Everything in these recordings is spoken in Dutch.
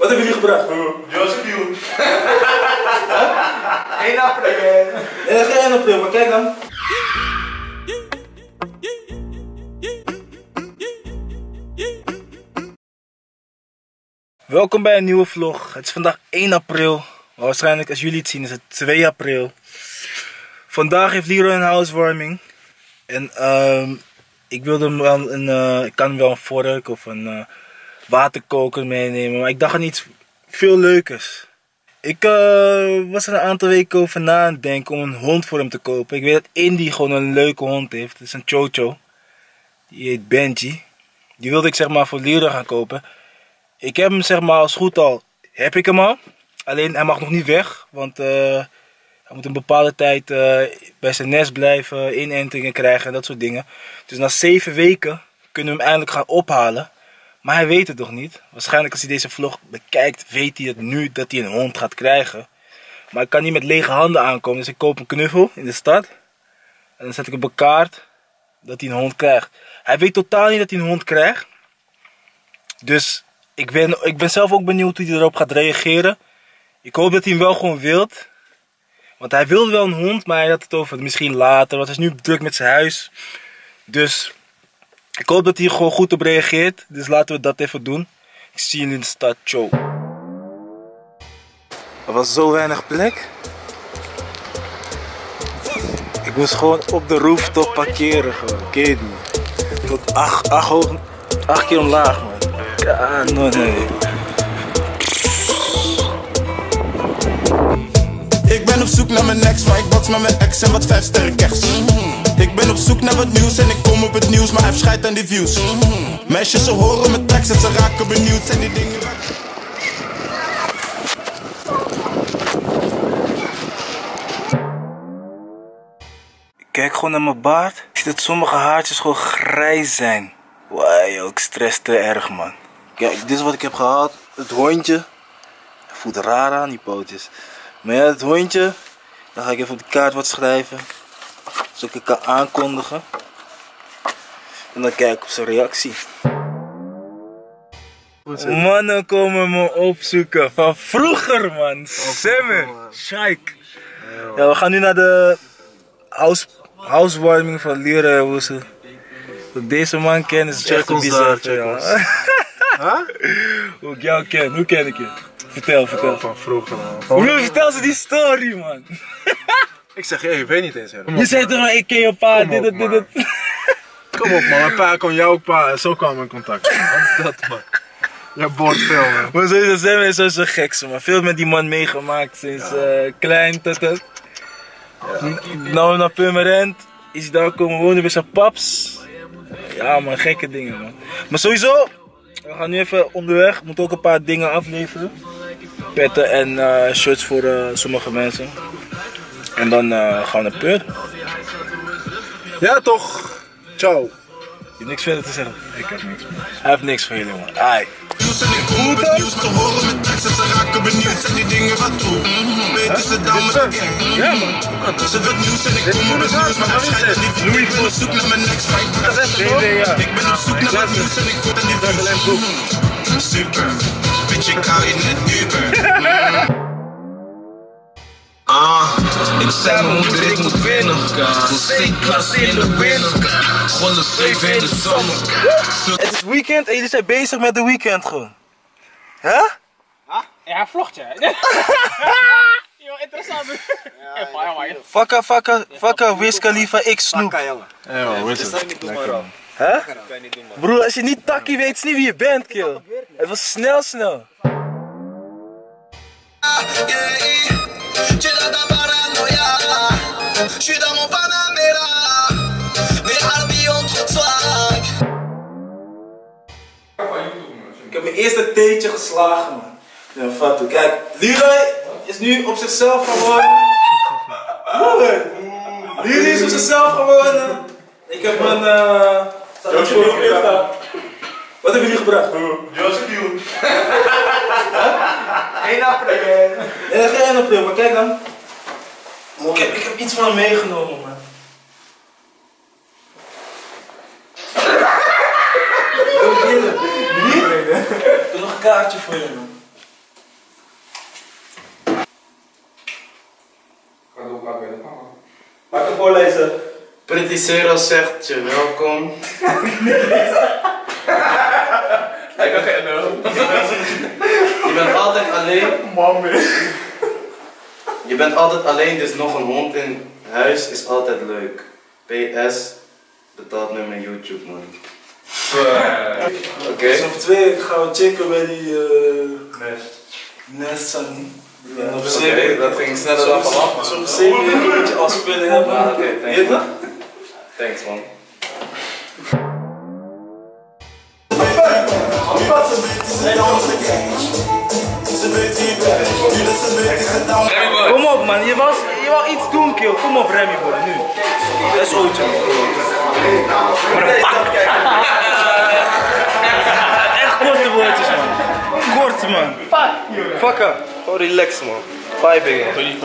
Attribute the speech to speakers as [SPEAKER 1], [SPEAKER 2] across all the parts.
[SPEAKER 1] Wat hebben jullie gebracht?
[SPEAKER 2] Josephine.
[SPEAKER 3] 1 april.
[SPEAKER 1] Geen 1 april, maar kijk dan. Welkom bij een nieuwe vlog. Het is vandaag 1 april. Maar waarschijnlijk als jullie het zien is het 2 april. Vandaag heeft Leroy een housewarming. En ik wilde hem wel ik kan hem wel een vork of een waterkoker meenemen. Maar ik dacht aan iets veel leukers. Ik was er een aantal weken over na aan het denken om een hond voor hem te kopen. Ik weet dat Indy gewoon een leuke hond heeft. Het is een Chocho. Die heet Benji. Die wilde ik zeg maar voor Leroy gaan kopen. Ik heb hem zeg maar als goed al, heb ik hem al. Alleen hij mag nog niet weg, want hij moet een bepaalde tijd bij zijn nest blijven, inentingen krijgen en dat soort dingen. Dus na 7 weken kunnen we hem eindelijk gaan ophalen. Maar hij weet het nog niet. Waarschijnlijk als hij deze vlog bekijkt, weet hij het nu dat hij een hond gaat krijgen. Maar ik kan niet met lege handen aankomen, dus ik koop een knuffel in de stad. En dan zet ik op een kaart dat hij een hond krijgt. Hij weet totaal niet dat hij een hond krijgt. Dus ik ben zelf ook benieuwd hoe hij erop gaat reageren. Ik hoop dat hij hem wel gewoon wilt. Want hij wilde wel een hond, maar hij had het over misschien later. Want hij is nu druk met zijn huis. Dus ik hoop dat hij er gewoon goed op reageert. Dus laten we dat even doen. Ik zie jullie in de stad. Ciao. Er was zo weinig plek. Ik moest gewoon op de rooftop parkeren. Gewoon. Ken je het niet? Tot 8 keer omlaag, man. Ja, nee.
[SPEAKER 4] Ik ben op zoek naar mijn ex, maar ik box met mijn ex en wat 5 sterren kers. Ik ben op zoek naar wat nieuws en ik kom op het nieuws, maar hij heeft scheid aan die views. Meisjes, ze horen mijn tekst en ze raken benieuwd, zijn die dingen waar...
[SPEAKER 1] Ik kijk gewoon naar mijn baard. Ik zie dat sommige haartjes gewoon grijs zijn. Wauw, ik stress te erg, man. Kijk, dit is wat ik heb gehad. Het hondje. Het voelt raar aan, die pootjes. Maar ja, het hondje. Dan ga ik even op de kaart wat schrijven. Zodat ik het kan aankondigen. En dan kijk ik op zijn reactie. Mannen komen me opzoeken. Van vroeger, man. Semmer. Shaik. Ja, we gaan nu naar de housewarming van Leroy. Hoe ze deze man ken is echt een bizar. Hoe ik jou ken, hoe ken ik je? Vertel.
[SPEAKER 2] Van vroeger, man.
[SPEAKER 1] Broer, vertel ze die story, man.
[SPEAKER 2] Ik zeg, ik weet niet eens.
[SPEAKER 1] Je zei toch maar, ik ken je pa, dit.
[SPEAKER 2] Kom op, man. Mijn pa kon jouw pa en zo kwamen we in contact. Wat is dat, man? Je boort veel, man.
[SPEAKER 1] Maar sowieso zijn wij zo gek, man. Veel met die man meegemaakt sinds klein tot het. Nou naar Purmerend is hij daar komen wonen bij zijn paps. Ja, man, gekke dingen, man. Maar sowieso, we gaan nu even onderweg. We moeten ook een paar dingen afleveren. Petten en shirts voor sommige mensen. En dan gaan we naar Pur.
[SPEAKER 2] Ja, toch? Ciao.
[SPEAKER 1] Je hebt niks verder te zeggen?
[SPEAKER 2] Ik heb niks meer.
[SPEAKER 1] Hij heeft niks voor jullie, man. Ai.
[SPEAKER 4] En ik kom op het nieuws, ze horen mijn tekst en ze raken benieuwd, zijn die dingen wat toe. Weten ze dan met de gang?
[SPEAKER 1] Ja, man.
[SPEAKER 4] Ze wordt nieuws en ik kom op het nieuws, maar hij schijnt aan die views. Ik ben op zoek naar mijn ex, maar ik ben ik ben op zoek naar wat nieuws en ik word aan die views. Super, bitch, ik hou je net duper. Ik zei mijn moeder, ik moet winnen. C-klasse in de winnen. Gewoon 7 in de zomer.
[SPEAKER 1] Het is weekend en jullie zijn bezig met de weekend gewoon. Huh?
[SPEAKER 3] Ja, vlogt je. Yo, interessant.
[SPEAKER 1] Fakka, Wiz Khalifa, X Snoop.
[SPEAKER 2] Ja, hoe is het?
[SPEAKER 1] Huh? Broer, als je niet takkie weet, is niet wie je bent, kill. Het was snel. Ik heb mijn eerste theetje geslagen, man. Ja, Fatou. Kijk, Leroy is nu op zichzelf geworden. Leroy is op zichzelf geworden. Ik heb een... Wat hebben jullie gebracht?
[SPEAKER 2] Josephine.
[SPEAKER 3] 1 april.
[SPEAKER 1] Geen 1 april, maar kijk dan. Ik heb iets van hem meegenomen, man. Doe nog een kaartje voor je, man. even voorlezen.
[SPEAKER 5] Pretty Zero zegt je welkom. Je bent altijd alleen. Je bent altijd alleen, dus nog een hond in huis is altijd leuk. PS, betaalt nu mijn YouTube man. Oké.
[SPEAKER 1] Dus over 2 weken gaan we checken bij die Nest Sunny. En over 7 weken,
[SPEAKER 5] dat ging sneller dan vanaf.
[SPEAKER 1] dus over 7 weken moet je afspelen hebben.
[SPEAKER 5] Ah, oké, thanks.
[SPEAKER 1] Weet je?
[SPEAKER 5] Thanks man.
[SPEAKER 1] Kom op man, je wou iets doen kill. Kom op Remy boy, nu. Dat is Ootje. Echt korte woordjes man. Kort man. Fuck up.
[SPEAKER 5] Gewoon relax man. Vibing.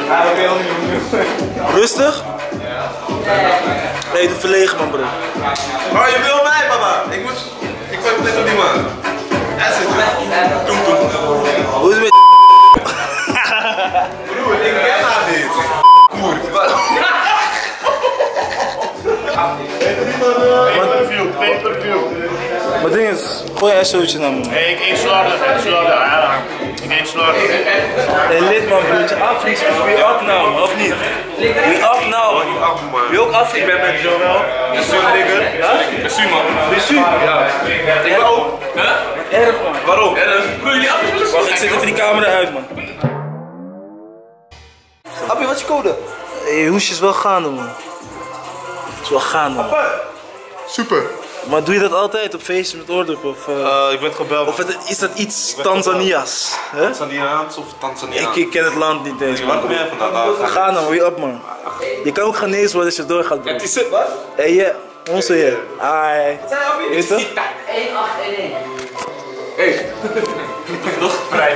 [SPEAKER 1] Rustig? Nee, doe verlegen man bro.
[SPEAKER 2] Oh, je wil mij, papa. Ik word net op die man.
[SPEAKER 1] Hoe is het met
[SPEAKER 2] Broer, ik ken haar niet.
[SPEAKER 1] Maar ding is, gooi een SO'tje naar me.
[SPEAKER 6] Nee, ik eet slordig. Ik eet slordig.
[SPEAKER 1] Hey lid man broertje, Afriks, we up now, of niet? We up now. Wie ook Afriks?
[SPEAKER 6] Ik ben met Joël. De Suur-digger.
[SPEAKER 1] Ja?
[SPEAKER 6] De Suur-man.
[SPEAKER 1] Besu?
[SPEAKER 6] Ja. Ik ben ook.
[SPEAKER 1] Erg man.
[SPEAKER 6] Waarom? Broer, jullie Afriks.
[SPEAKER 1] Wacht, ik zet even die camera uit man. Appie, wat is je code? Hey, hoesje is wel gaande man. Het is wel gaande man.
[SPEAKER 2] Super.
[SPEAKER 1] Maar doe je dat altijd op feestjes met oordop? Of
[SPEAKER 2] Ik werd gebeld.
[SPEAKER 1] of is dat iets Tanzania's? Hè?
[SPEAKER 2] Tanzaniaans of Tanzaniaans?
[SPEAKER 1] Ik ken het land niet eens
[SPEAKER 2] Waar
[SPEAKER 1] man.
[SPEAKER 2] kom jij vandaan?
[SPEAKER 1] Ga nou, wie up man. Je kan ook Ghanese worden als je doorgaat bro. Hey yeah, onze heer. Ai. Weet je?
[SPEAKER 3] 1811.
[SPEAKER 6] Vrij.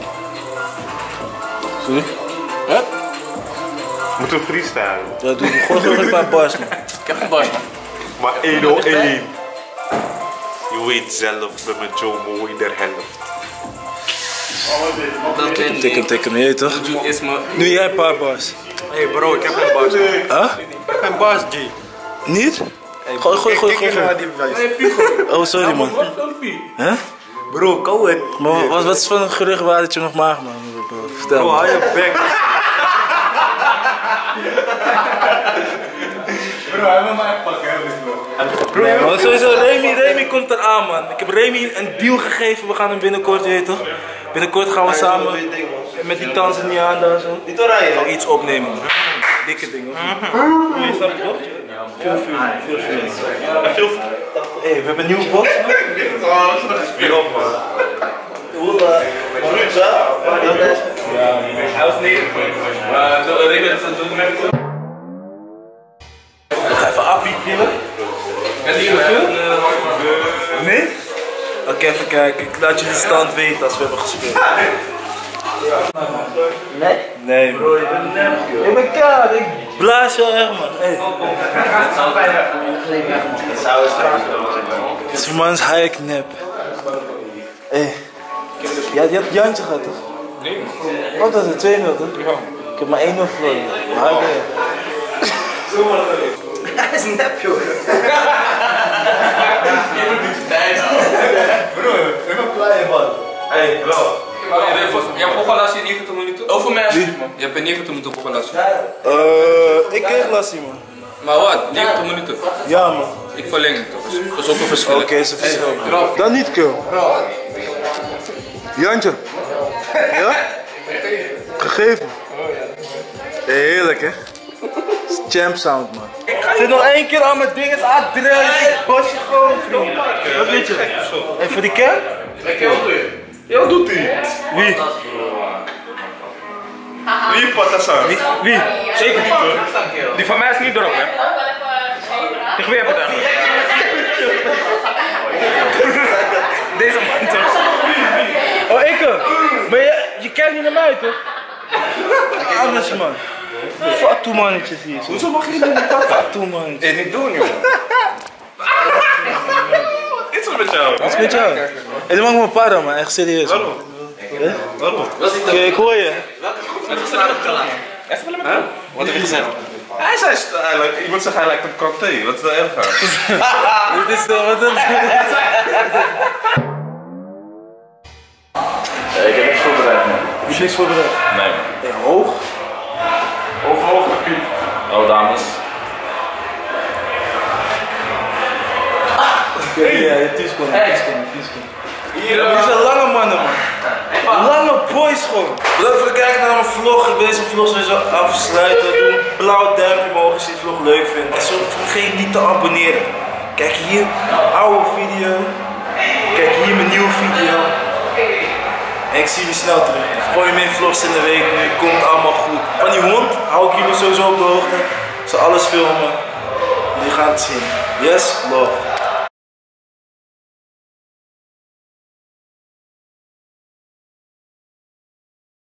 [SPEAKER 1] Sorry?
[SPEAKER 2] Moeten we freestylen?
[SPEAKER 1] Ja, doe gewoon een paar bars man.
[SPEAKER 3] Ik heb geen bars man.
[SPEAKER 2] Maar 101. Je weet zelf, bij mijn Joe mooi der helft.
[SPEAKER 1] Tik hem, je weet toch? Nu jij een paar bars.
[SPEAKER 2] Hey bro, ik heb geen bars.
[SPEAKER 1] Huh?
[SPEAKER 2] Ik heb geen bars, G.
[SPEAKER 1] Niet? Gooi. Oh, sorry man. Huh?
[SPEAKER 2] Bro, kou het.
[SPEAKER 1] Maar wat is van een gerucht waar dat je nog mag man? Vertel
[SPEAKER 2] Bro,
[SPEAKER 1] me.
[SPEAKER 2] hou je bek.
[SPEAKER 6] Bro, hij wil mij pakken.
[SPEAKER 1] Nee, man, sowieso, Remy komt eraan man. Ik heb Remy een deal gegeven, we gaan hem binnenkort, je weet toch? Binnenkort gaan we samen met die Tanzaniaan daar zo.
[SPEAKER 5] Niet oranje.
[SPEAKER 1] Gewoon iets opnemen man. Dikke dingen. Je snapt het toch? Veel vuur. Hé, we hebben een nieuwe box.
[SPEAKER 2] Weer op man.
[SPEAKER 6] Hij was niet. Maar Remy is het doen met.
[SPEAKER 1] Ik ga even appie killen.
[SPEAKER 6] En die veel?
[SPEAKER 1] Nee? Oké, even kijken. Ik laat je de stand weten als we hebben gespeeld. Nee? Nee bro, je bent nep joh. Ik ben kaart, ik blaas jou echt man. Hey. Het is voor mij een high nep. Hey. Ja, je hebt Jantje gehad toch?
[SPEAKER 6] Nee.
[SPEAKER 1] Wat was het? 2-0 toch?
[SPEAKER 6] Ja.
[SPEAKER 1] Ik heb maar 1-0 verloren. Maar oké.
[SPEAKER 5] Hij is nep joh.
[SPEAKER 6] Broer, ik ben blij man. Hey bro. Je hebt opgelassie in 90 minuten? Over mij alsjeblieft man. Je hebt in 90 minuten opgelassie.
[SPEAKER 1] Ik kreeg lassie man.
[SPEAKER 6] Maar wat? 90 minuten?
[SPEAKER 1] Ja man.
[SPEAKER 6] Ik verleng het toch. Dat is ook een verschil.
[SPEAKER 1] Oké, is een verschil. Dan niet kill. Jantje. Ja? Gegeven. Heerlijk hè? Champ sound man. Zit nog 1 keer aan mijn dingen drill. Ik bos je gewoon vriend. Wat weet je? En voor die camp?
[SPEAKER 2] Ja, wat doet hij?
[SPEAKER 1] Wie?
[SPEAKER 2] Wie Patassan?
[SPEAKER 1] Wie?
[SPEAKER 6] Zeker niet hoor. Die van mij is niet erop hè. Ik weet het dan. Deze man toch?
[SPEAKER 1] Oh, ik maar je kijkt niet naar mij toch? Anders man. Fatu mannetjes hier. Hoezo mag je niet met dat fatu mannetjes?
[SPEAKER 2] Niet doen joh. Dit is met jou.
[SPEAKER 1] Wat is met jou? Hey, dan mag ik me para man, echt serieus.
[SPEAKER 2] Waarom?
[SPEAKER 1] Oké, ik hoor je.
[SPEAKER 6] Wat heb je gezegd? Hij zei, ik moet zeggen, hij lijkt op Kanté. Wat is wel erg gaaf.
[SPEAKER 1] Dit is wat een...
[SPEAKER 5] Ik heb niks voorbereid, man.
[SPEAKER 1] Je hebt niks voorbereid.
[SPEAKER 6] Nee, man.
[SPEAKER 1] Hey, hoog.
[SPEAKER 6] Hoog, Piet. Oh, dames.
[SPEAKER 1] Ja, 10 seconden.
[SPEAKER 6] Hier,
[SPEAKER 1] Dit zijn lange mannen, man. Lange boys gewoon. Bedankt voor het kijken naar mijn vlog. Ik wil deze vlog sowieso afsluiten. Doe een blauw duimpje omhoog als je die vlog leuk vindt. En zo vergeet niet te abonneren. Kijk hier, oude video. Kijk hier mijn nieuwe video. En ik zie jullie snel terug. Gooi meer vlogs in de week nu. Komt allemaal goed. Van die hond hou ik jullie sowieso op de hoogte. Ik zal alles filmen. Jullie gaan het zien. Yes, love.